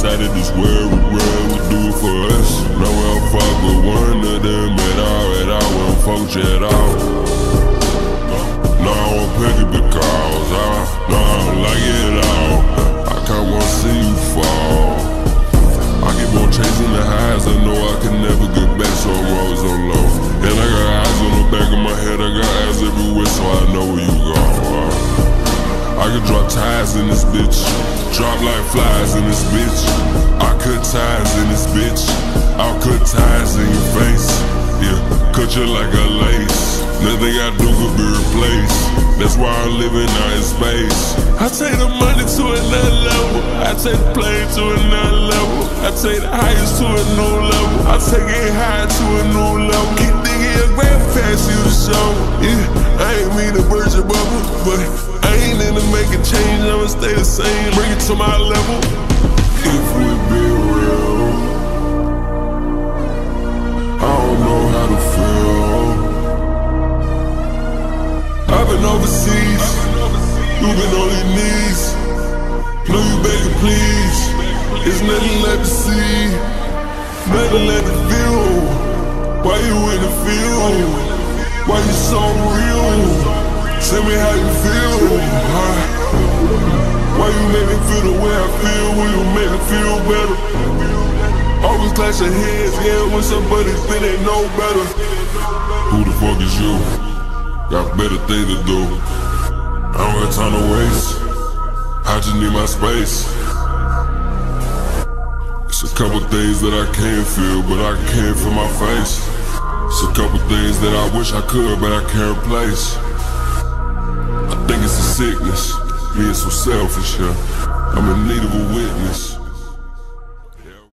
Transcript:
decided this world would do it for us. Now I'll fuck with one of them at all, won't fuck you at all. No, I won't pick it because no, I don't like it at all. I can't want to see you fall. I get more chasing the highs, I know I can never get back, so I'm always on low. And I got eyes on the back of my head, I got eyes everywhere, so I know where you go. I can drop ties in this bitch, drop like flies in this bitch. I cut ties in this bitch, I'll cut ties in your face. Yeah, cut you like a lace, nothing I do could be replaced. That's why I'm living out in space. I take the money to another level, I take the plane to another level, I take the highest to a new level, I take it high to a new level. Keep thinking your grandparents you the show. Yeah, I ain't mean to burst your bubble, but I ain't into making change, I'ma stay the same, bring it to my level. If we be real, I don't know how to feel. I've been overseas, you've been on your knees. Know you begging please, it's nothing left to see, nothing left to feel. Why you in the field? Why you so real? Tell me how you feel, Why you make me feel the way I feel? Will you make me feel better? Always clash your heads, yeah, when somebody think they know better. Who the fuck is you? Got better things to do. I don't got time to waste, I just need my space. It's a couple things that I can't feel, but I can feel my face. It's a couple things that I wish I could, but I can't replace. I think it's a sickness, being so selfish, yeah. I'm in need of a witness.